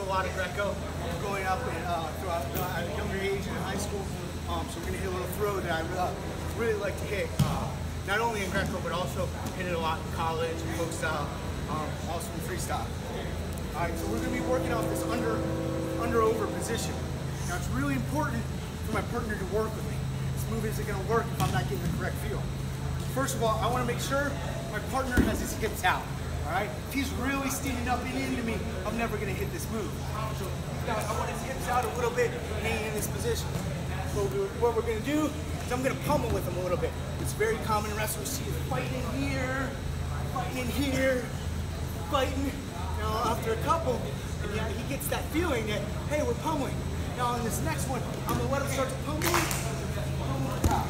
lot of Greco growing up and throughout at a younger age in high school. So we're going to hit a little throw that I really like to hit, not only in Greco, but also hit it a lot in college, folk style, also in freestyle. All right, so we're going to be working off this under-over position. Now it's really important for my partner to work with me. This move isn't going to work if I'm not getting the correct feel. First of all, I want to make sure my partner has his hips out. All right? If he's really standing up and into me, I'm never going to hit this move. So I want his hips out a little bit, hanging in this position. So what we're going to do is I'm going to pummel with him a little bit. It's very common in wrestling. See him fighting in here, fighting in here, fighting. Now after a couple, and yeah, he gets that feeling that, hey, we're pummeling. Now on this next one, I'm going to let him start to pummel on top.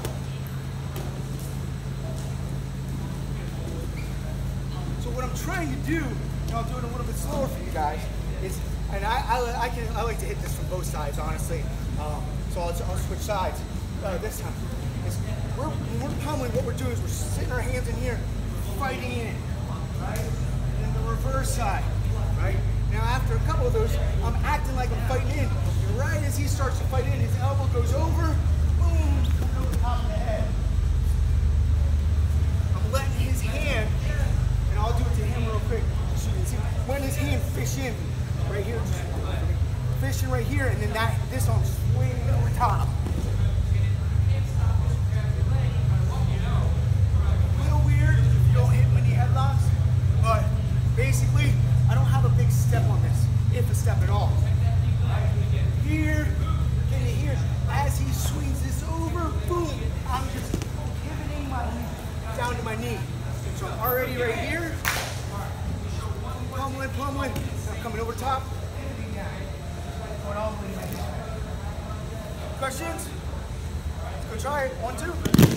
So what I'm trying to do, and I'll do it a little bit slower for you guys, is, and I like to hit this from both sides, honestly. So I'll switch sides this time. When we're pummeling, what we're doing is we're sitting our hands in here, fighting in, right? And then the reverse side, right? Now after a couple of those, I'm acting like I'm fighting in. And right as he starts to fight in, his elbow goes over, boom, comes over the top of the head. I'm letting his hand, and I'll do it to him real quick so you can see. When his hand fish in, right here, fishing right here, and then this arm swinging over top. A little weird if you don't hit many headlocks, but basically, I don't have a big step on this, if a step at all. Here, can you hear? As he swings this over, boom, I'm just pivoting my knee down to my knee. So I'm already right here, pummeling, pummeling. I'm coming over top. Going all the way down. Questions? Let's go try it. 1, 2.